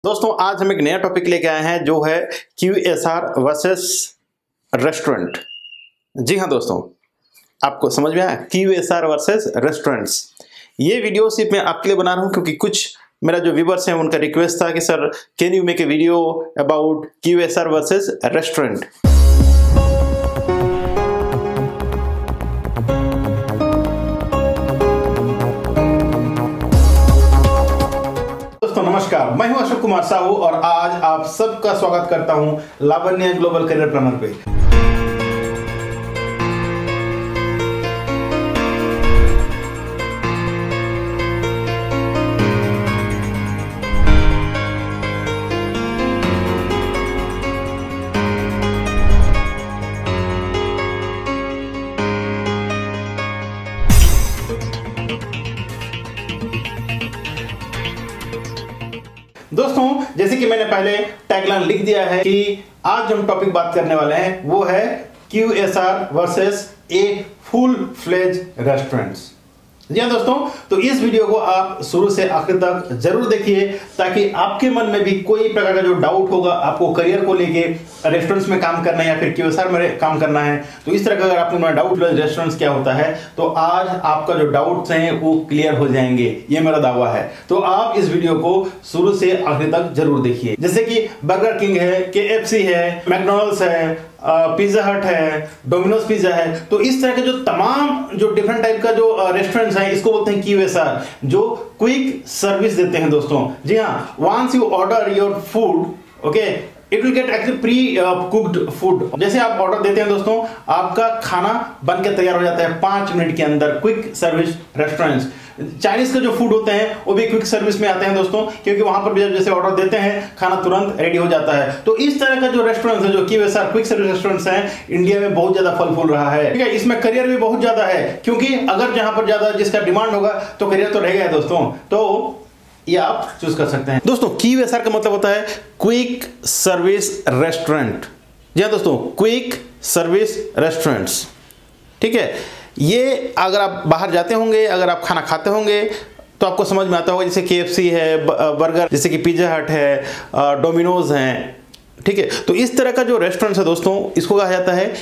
दोस्तों आज हम एक नया टॉपिक लेके आए हैं जो है QSR वर्सेस रेस्टोरेंट। जी हाँ दोस्तों, आपको समझ में आया QSR वर्सेस रेस्टोरेंट्स। ये वीडियो सिर्फ मैं आपके लिए बना रहा हूँ क्योंकि कुछ मेरा जो व्यूवर्स हैं उनका रिक्वेस्ट था कि sir can you make a video about QSR versus restaurant. नमस्कार, मैं हूं अशोक कुमार साहू और आज आप सबका स्वागत करता हूं लावण्य ग्लोबल करियर प्लानर पे। दोस्तों जैसे कि मैंने पहले टैगलाइन लिख दिया है कि आज जो हम टॉपिक बात करने वाले हैं वो है QSR versus a full fledge restaurants. जी हाँ दोस्तों, तो इस वीडियो को आप शुरू से आखिर तक जरूर देखिए ताकि आपके मन में भी कोई प्रकार का जो डाउट होगा आपको करियर को लेके, रेस्टोरेंट्स में काम करना है या फिर QSR में काम करना है, तो इस तरह का अगर आपको डाउट रेस्टोरेंट्स क्या होता है तो आज आपका जो डाउट्स हैं वो क्लियर हो जाएंगे, ये मेरा दावा है। तो आप इस वीडियो को शुरू से आखिर तक जरूर देखिए। जैसे कि बर्गर किंग है, KFC है, मैकडॉनल्ड्स है, पिज्जा हट है, डोमिनोज पिज्जा है, तो इस तरह के जो तमाम जो डिफरेंट टाइप का जो रेस्टोरेंट्स हैं इसको बोलते हैं QSR, जो क्विक सर्विस देते हैं दोस्तों। जी हाँ, once you order your food, okay, it will get actually pre cooked food. जैसे आप ऑर्डर देते हैं दोस्तों, आपका खाना बन के तैयार हो जाता है 5 मिनट के अंदर। क्विक सर्विस रेस्टोरेंट्स, चाइनीज के जो फूड होते हैं वो भी क्विक सर्विस में आते हैं दोस्तों, क्योंकि वहां पर भी जब जैसे ऑर्डर देते हैं खाना तुरंत रेडी हो जाता है। तो इस तरह का जो रेस्टोरेंट्स है, जो QSR क्विक सर्विस रेस्टोरेंट्स हैं, इंडिया में बहुत ज्यादा फल फूल रहा है। ठीक है, इसमें करियर भी बहुत ज्यादा है, क्योंकि अगर जहां पर ज्यादा जिसका डिमांड होगा तो करियर तो रहेगा दोस्तों। तो ये आप चूज कर सकते हैं। दोस्तों QSR का मतलब होता है क्विक सर्विस रेस्टोरेंट। जी हाँ दोस्तों, क्विक सर्विस रेस्टोरेंट्स। ठीक है, ये अगर आप बाहर जाते होंगे, अगर आप खाना खाते होंगे तो आपको समझ में आता होगा। जैसे KFC है, बर्गर, जैसे कि पिज्जा हट है, डोमिनोज हैं। ठीक है, तो इस तरह का जो रेस्टोरेंट है दोस्तों, इसको कहा जाता है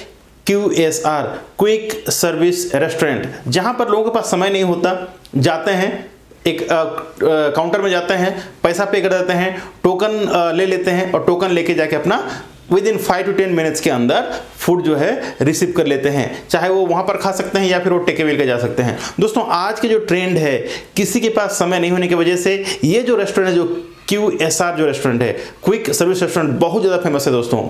QSR क्विक सर्विस रेस्टोरेंट। जहां पर लोगों के पास समय नहीं होता, जाते हैं एक काउंटर में जाते हैं, पैसा पे कर देते हैं, टोकन ले लेते हैं और टोकन लेके जाके अपना विद इन 5 to 10 मिनट्स के अंदर फूड जो है रिसीव कर लेते हैं। चाहे वो वहां पर खा सकते हैं या फिर वो टेक अवे लेके जा सकते हैं। दोस्तों आज के जो ट्रेंड है, किसी के पास समय नहीं होने की वजह से ये जो रेस्टोरेंट है, जो QSR जो रेस्टोरेंट है, क्विक सर्विस रेस्टोरेंट, बहुत ज़्यादा फेमस है दोस्तों।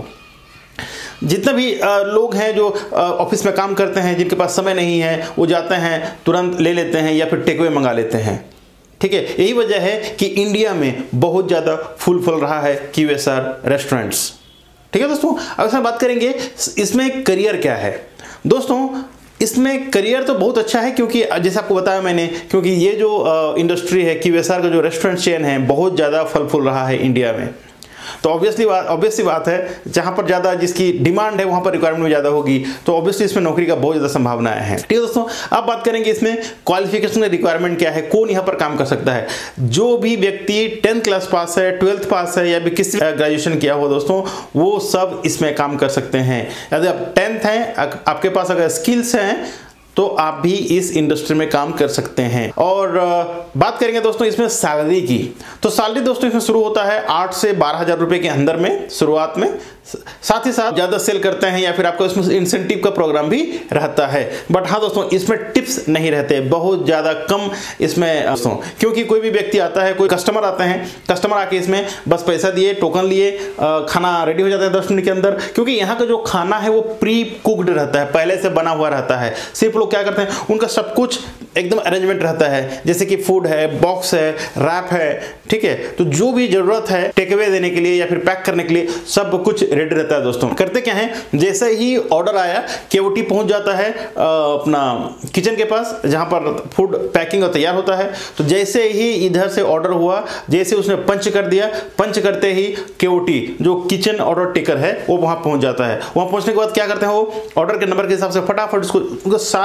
जितना भी लोग हैं जो ऑफिस में काम करते हैं, जिनके पास समय नहीं है, वो जाते हैं, तुरंत ले लेते हैं या फिर टेक अवे मंगा लेते हैं। ठीक है, यही वजह है कि इंडिया में बहुत ज़्यादा फुल रहा है QSR रेस्टोरेंट्स। ठीक है दोस्तों, अब हम बात करेंगे इसमें करियर क्या है। दोस्तों इसमें करियर तो बहुत अच्छा है, क्योंकि जैसे आपको बताया मैंने, क्योंकि ये जो इंडस्ट्री है, QSR का जो रेस्टोरेंट चेन है, बहुत ज़्यादा फल फूल रहा है इंडिया में। तो ऑब्वियसली बात है, जहाँ पर ज़्यादा जिसकी डिमांड है वहाँ पर रिक्वायरमेंट भी ज़्यादा होगी, तो ऑब्वियसली इसमें नौकरी का बहुत ज़्यादा संभावनाएं हैं। ठीक है दोस्तों, अब बात करेंगे इसमें क्वालिफिकेशन रिक्वायरमेंट क्या है, कौन यहाँ पर काम कर सकता है। जो भी व्यक्ति 10th क्लास पास है, 12th पास है या भी किसी ग्रेजुएशन किया हो दोस्तों, वो सब इसमें काम कर सकते हैं। यदि आप 10th हैं, आपके पास अगर स्किल्स हैं तो आप भी इस इंडस्ट्री में काम कर सकते हैं। और बात करेंगे दोस्तों इसमें सैलरी की, तो सैलरी दोस्तों इसमें शुरू होता है 8 से 12,000 रुपए के अंदर में शुरुआत में। साथ ही साथ ज़्यादा सेल करते हैं या फिर आपको इसमें इंसेंटिव का प्रोग्राम भी रहता है। बट हाँ दोस्तों, इसमें टिप्स नहीं रहते, बहुत ज़्यादा कम इसमें दोस्तों, क्योंकि कोई भी व्यक्ति आता है, कोई कस्टमर आते हैं, कस्टमर आके इसमें बस पैसा दिए, टोकन लिए, खाना रेडी हो जाता है 10 मिनट के अंदर। क्योंकि यहाँ का जो खाना है वो प्री कुक्ड रहता है, पहले से बना हुआ रहता है। सिर्फ लोग क्या करते हैं, उनका सब कुछ एकदम अरेंजमेंट रहता है, जैसे कि फूड है, बॉक्स है, रैप है। ठीक है, तो जो भी जरूरत है टेक अवे देने के लिए या फिर पैक करने के लिए, सब कुछ रेडी रहता है दोस्तों। करते क्या है, जैसे ही ऑर्डर आया KOT पहुंच जाता है अपना किचन के पास, जहां पर फूड पैकिंग और तैयार होता है। तो जैसे ही इधर से ऑर्डर हुआ, जैसे उसने पंच कर दिया, पंच करते ही KOT जो किचन ऑर्डर टेकर है वो वहां पहुंच जाता है। वहां पहुंचने के बाद क्या करते हैं, वो ऑर्डर के नंबर के हिसाब से फटाफट उसको सारे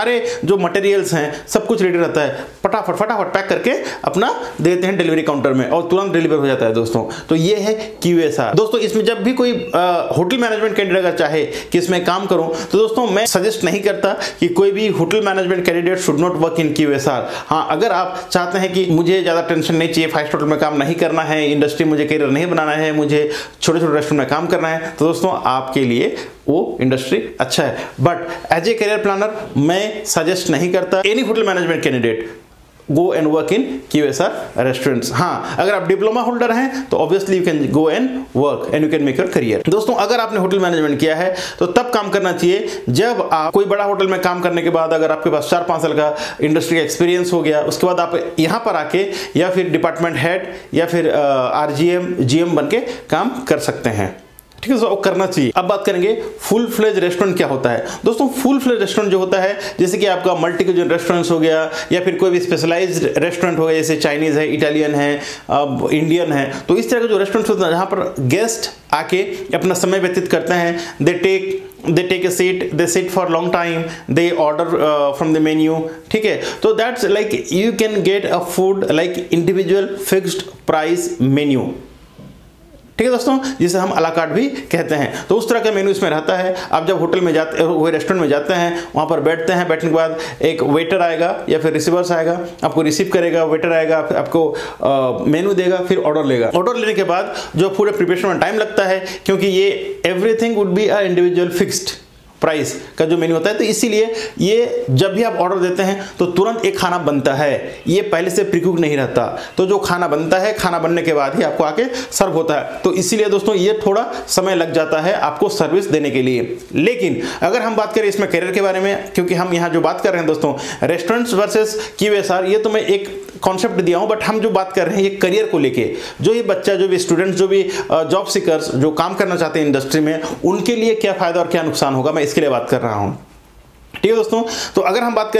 सारे जो मटेरियल्स हैं सब कुछ रेडी रहता है, फटाफट फटाफट पैक करके अपना देते हैं डिलीवरी काउंटर में और तुरंत डिलीवर हो जाता है दोस्तों। तो ये है QSR दोस्तों। इसमें जब भी कोई होटल मैनेजमेंट कैंडिडेट अगर चाहे कि इसमें काम करूं तो दोस्तों मैं सजेस्ट नहीं करता कि कोई भी hotel management candidate should not work in QSR। हाँ, अगर आप चाहते हैं कि मुझे ज़्यादा टेंशन नहीं चाहिए, 5 स्टार होटल में काम नहीं करना है, इंडस्ट्री मुझे करियर नहीं बनाना है, मुझे छोटे छोटे रेस्टोरेंट में काम करना है, तो दोस्तों आपके लिए वो इंडस्ट्री अच्छा है। But as a career planner मैं सजेस्ट नहीं करता any hotel management candidate go and work in QSR restaurants. हाँ, अगर आप डिप्लोमा होल्डर हैं तो obviously you can go and work and you can make your career. दोस्तों अगर आपने होटल मैनेजमेंट किया है तो तब काम करना चाहिए जब आप कोई बड़ा होटल में काम करने के बाद अगर आपके पास 4-5 साल का इंडस्ट्री एक्सपीरियंस हो गया, उसके बाद आप यहाँ पर आके या फिर डिपार्टमेंट हेड या फिर RGM GM बन के काम कर सकते हैं। ठीक है, तो करना चाहिए। अब बात करेंगे फुल फ्लेज रेस्टोरेंट क्या होता है। दोस्तों फुल फ्लेज रेस्टोरेंट जो होता है, जैसे कि आपका मल्टी क्यूजिन रेस्टोरेंट हो गया या फिर कोई भी स्पेशलाइज्ड रेस्टोरेंट हो गया, जैसे चाइनीज है, इटालियन है, इंडियन है, तो इस तरह के जो रेस्टोरेंट होते हैं जहाँ पर गेस्ट आके अपना समय व्यतीत करते हैं, they take a seat, they sit for long time, they order from the menu। ठीक है, तो that's like you can get a food like individual fixed price menu। ठीक है दोस्तों, जिसे हम अला कार्ट भी कहते हैं। तो उस तरह का मेनू इसमें रहता है। आप जब होटल में जाते हैं, वो रेस्टोरेंट में जाते हैं, वहाँ पर बैठते हैं, बैठने के बाद एक वेटर आएगा या फिर रिसीवर्स आएगा, आपको रिसीव करेगा, वेटर आएगा, आपको मेनू देगा, फिर ऑर्डर लेगा। ऑर्डर लेने के बाद जो पूरे प्रिपरेशन में टाइम लगता है, क्योंकि ये everything would be a individual fixed price का जो मेन्यू होता है, तो इसीलिए ये जब भी आप ऑर्डर देते हैं तो तुरंत एक खाना बनता है, ये पहले से प्रीकुक नहीं रहता। तो जो खाना बनता है, खाना बनने के बाद ही आपको आके सर्व होता है। तो इसीलिए दोस्तों ये थोड़ा समय लग जाता है आपको सर्विस देने के लिए। लेकिन अगर हम बात करें इसमें करियर के बारे में, क्योंकि हम यहाँ जो बात कर रहे हैं दोस्तों रेस्टोरेंट्स वर्सेस QSR, ये तो मैं एक कॉन्सेप्ट दिया हूं, बट हम जो बात कर रहे हैं ये करियर को लेके, जो ये बच्चा, जो भी स्टूडेंट्स, जो भी जॉब सीकर्स जो काम करना चाहते हैं इंडस्ट्री में, उनके लिए क्या फायदा और क्या नुकसान होगा, मैं इसके लिए बात कर रहा हूं। ठीक है दोस्तों, तो अगर हम बात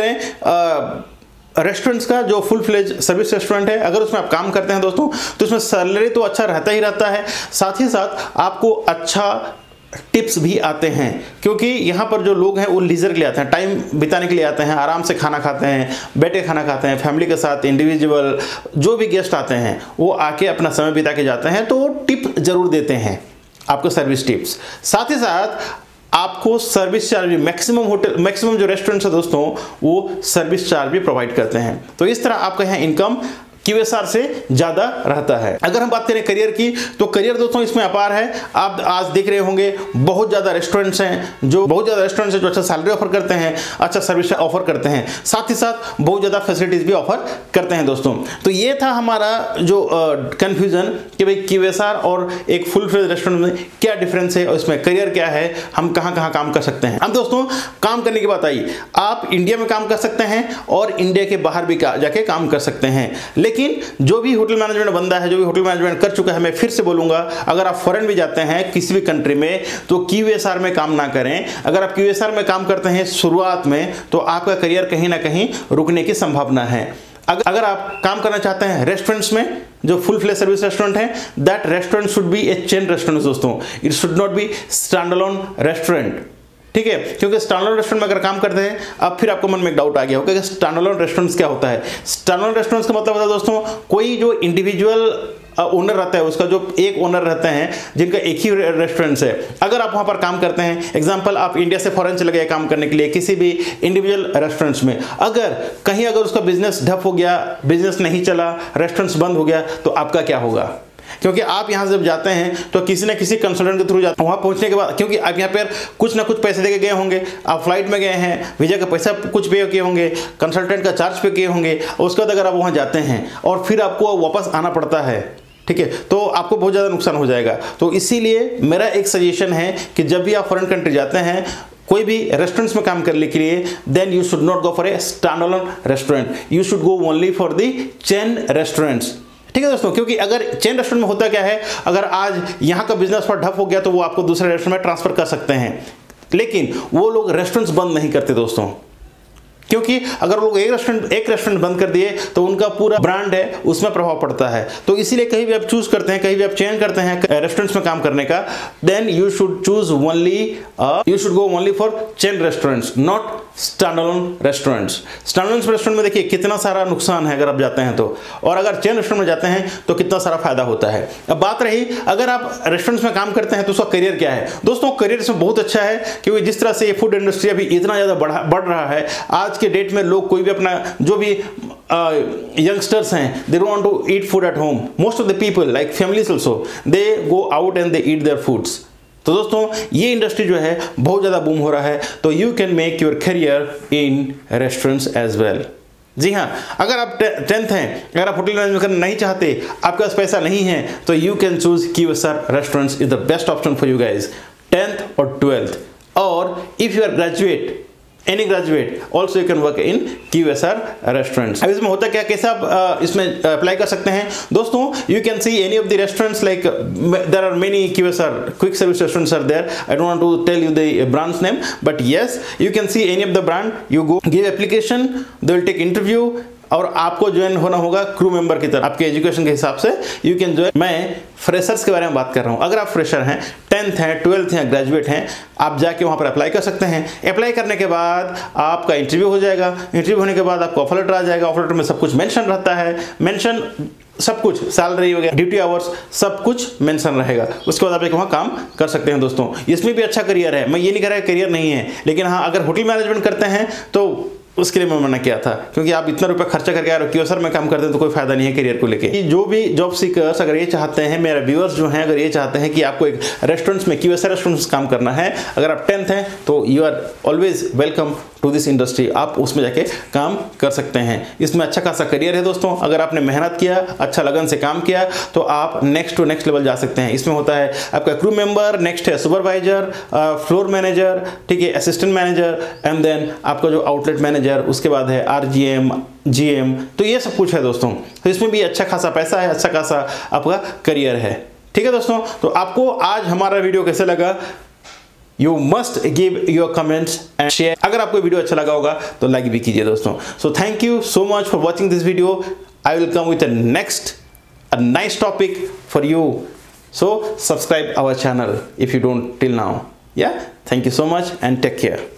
करें रेस्टोरेंट्स का, जो फुल फ्लेज सर्विस रेस्टोरेंट है, अगर उसमें आप काम करते हैं दोस्तों तो उसमें सैलरी तो अच्छा रहता ही रहता है, साथ ही साथ आपको अच्छा टिप्स भी आते हैं, क्योंकि यहाँ पर जो लोग हैं वो लीजर के लिए आते हैं, टाइम बिताने के लिए आते हैं, आराम से खाना खाते हैं, बैठ के खाना खाते हैं, फैमिली के साथ, इंडिविजुअल जो भी गेस्ट आते हैं वो आके अपना समय बिता के जाते हैं, तो वो टिप जरूर देते हैं आपको, सर्विस टिप्स। साथ ही साथ आपको सर्विस चार्ज भी, मैक्सिमम जो रेस्टोरेंट्स है दोस्तों वो सर्विस चार्ज भी प्रोवाइड करते हैं। तो इस तरह आपका यहाँ इनकम QSR से ज्यादा रहता है। अगर हम बात करें करियर की, तो करियर दोस्तों इसमें अपार है। आप आज देख रहे होंगे बहुत ज्यादा रेस्टोरेंट्स हैं जो अच्छा सैलरी ऑफर करते हैं, अच्छा सर्विस ऑफर करते हैं, साथ ही साथ बहुत ज्यादा फैसिलिटीज भी ऑफर करते हैं दोस्तों। तो ये था हमारा जो कंफ्यूजन कि भाई QSR और एक फुल फ्लेज रेस्टोरेंट में क्या डिफरेंस है और इसमें करियर क्या है, हम कहाँ काम कर सकते हैं। अब दोस्तों काम करने की बात आई, आप इंडिया में काम कर सकते हैं और इंडिया के बाहर भी जाके काम कर सकते हैं। लेकिन जो भी होटल मैनेजमेंट बंदा है, जो भी होटल मैनेजमेंट कर चुका है, मैं फिर से बोलूंगा, अगर आप फॉरेन भी जाते हैं किसी भी कंट्री में तो QSR में काम ना करें। अगर आप QSR में काम करते हैं शुरुआत में तो आपका करियर कहीं ना कहीं रुकने की संभावना है। अगर आप काम करना चाहते हैं रेस्टोरेंट्स में, जो फुल फ्लेज सर्विस रेस्टोरेंट है, that restaurant should be a chain restaurant दोस्तों, it should not be stand alone restaurant. ठीक है, क्योंकि स्टैंडअलोन रेस्टोरेंट में अगर काम करते हैं, अब फिर आपको मन में एक डाउट आ गया होगा कि स्टैंडअलोन रेस्टोरेंट्स क्या होता है। स्टैंडअलोन रेस्टोरेंट्स का मतलब होता है दोस्तों कोई जो इंडिविजुअल ओनर रहता है, उसका जो एक ओनर रहते हैं जिनका एक ही रेस्टोरेंट्स है। अगर आप वहां पर काम करते हैं, एग्जांपल आप इंडिया से फॉरेन चले गए काम करने के लिए किसी भी इंडिविजुअल रेस्टोरेंट्स में, अगर उसका बिजनेस ठप हो गया, बिजनेस नहीं चला, रेस्टोरेंट्स बंद हो गया, तो आपका क्या होगा? क्योंकि आप यहां से जब जाते हैं तो किसी न किसी कंसल्टेंट के थ्रू जाते हैं। वहां पहुंचने के बाद, क्योंकि आप यहां पर कुछ ना कुछ पैसे देके गए होंगे, आप फ्लाइट में गए हैं, वीजा का पैसा कुछ पे किए होंगे, कंसल्टेंट का चार्ज पे किए होंगे, उसके बाद अगर आप वहां जाते हैं और फिर आपको वापस आना पड़ता है, ठीक है, तो आपको बहुत ज़्यादा नुकसान हो जाएगा। तो इसीलिए मेरा एक सजेशन है कि जब भी आप फॉरेन कंट्री जाते हैं कोई भी रेस्टोरेंट्स में काम करने के लिए, then you should not go for a standalone restaurant, you should go only for the chain restaurants. ठीक है दोस्तों, क्योंकि अगर चेन रेस्टोरेंट में होता क्या है, अगर आज यहाँ का बिजनेस पर ठप हो गया तो वो आपको दूसरे रेस्टोरेंट में ट्रांसफर कर सकते हैं, लेकिन वो लोग रेस्टोरेंट्स बंद नहीं करते दोस्तों, क्योंकि अगर लोग एक रेस्टोरेंट बंद कर दिए तो उनका पूरा ब्रांड है उसमें प्रभाव पड़ता है। तो इसीलिए कहीं भी आप चूज करते हैं, कहीं भी आप चयन करते हैं रेस्टोरेंट्स में काम करने का, then you should go only for chain restaurants, not standalone restaurants. Standalone restaurant में देखिए कितना सारा नुकसान है अगर आप जाते हैं तो, और अगर चेन रेस्टोरेंट में जाते हैं तो कितना सारा फायदा होता है। अब बात रही अगर आप रेस्टोरेंट्स में काम करते हैं तो उसका करियर क्या है। दोस्तों करियर इसमें बहुत अच्छा है, क्योंकि जिस तरह से ये फूड इंडस्ट्री अभी इतना ज़्यादा बढ़ रहा है, आज के डेट में लोग कोई भी अपना जो भी youngsters हैं, they don't want to eat food at home. Most of the people like families also, they go out and they eat their foods. तो दोस्तों ये इंडस्ट्री जो है बहुत ज़्यादा बूम हो रहा है, तो you can make your career in restaurants as well. जी हाँ, अगर आप 10th हैं, अगर आप होटल मैनेजमेंट करना नहीं चाहते, आपके पास पैसा नहीं है, तो you can choose QSR restaurants is the best option for you guys, 10th और 12th। और if you are graduate, any graduate, also you can work in QSR restaurants. अब इसमें होता क्या, कैसे आप इसमें अप्लाई कर सकते हैं दोस्तों। You can see any of the restaurants, like there are many QSR quick service restaurants are there. I don't want to tell you the brands name, but yes you can see any of the brand, you go give application, they will take interview, और आपको join होना होगा crew member की तरह, आपके education के हिसाब से यू कैन ज्वाइन। मैं फ्रेशर्स के बारे में बात कर रहा हूं। अगर आप फ्रेशर हैं, 10th हैं, 12th हैं, ग्रेजुएट हैं, आप जाके वहां पर अप्लाई कर सकते हैं। अप्लाई करने के बाद आपका इंटरव्यू हो जाएगा, इंटरव्यू होने के बाद आपको ऑफर लेटर आ जाएगा। ऑफर लेटर में सब कुछ मेंशन रहता है, मेंशन सब कुछ, सैलरी वगैरह, ड्यूटी आवर्स, सब कुछ मेंशन रहेगा। उसके बाद आप वहां काम कर सकते हैं दोस्तों। इसमें भी अच्छा करियर है, मैं ये नहीं कह रहा करियर नहीं है, लेकिन हाँ अगर होटल मैनेजमेंट करते हैं तो उसके लिए मैं मना किया था, क्योंकि आप इतना रुपया खर्चा करके आ रहे हो, QSR में काम करते हैं तो कोई फायदा नहीं है करियर को लेके। जो भी जॉब सीकर्स अगर ये चाहते हैं, मेरे व्यूअर्स जो हैं अगर ये चाहते हैं कि आपको एक रेस्टोरेंट्स में QSR रेस्टोरेंट्स काम करना है, अगर आप 10th हैं तो you are always welcome to this industry, आप उसमें जाके काम कर सकते हैं। इसमें अच्छा खासा करियर है दोस्तों। अगर आपने मेहनत किया, अच्छा लगन से काम किया, तो आप नेक्स्ट टू नेक्स्ट लेवल जा सकते हैं। इसमें होता है आपका क्रू मेंबर, नेक्स्ट है सुपरवाइजर, फ्लोर मैनेजर, ठीक है, असिस्टेंट मैनेजर, एंड देन आपका जो आउटलेट मैनेजर, उसके बाद है RGM, GM, तो ये सब कुछ है दोस्तों। तो इसमें भी अच्छा खासा पैसा है, अच्छा खासा आपका करियर है। ठीक है दोस्तों, तो आपको आज हमारा वीडियो कैसे लगा, you must give your comments and share. अगर आपको वीडियो अच्छा लगा होगा तो लाइक भी कीजिए दोस्तों। So thank you so much for watching this video. I will come with a nice topic for you, so subscribe our channel if you don't till now. Yeah, thank you so much and take care.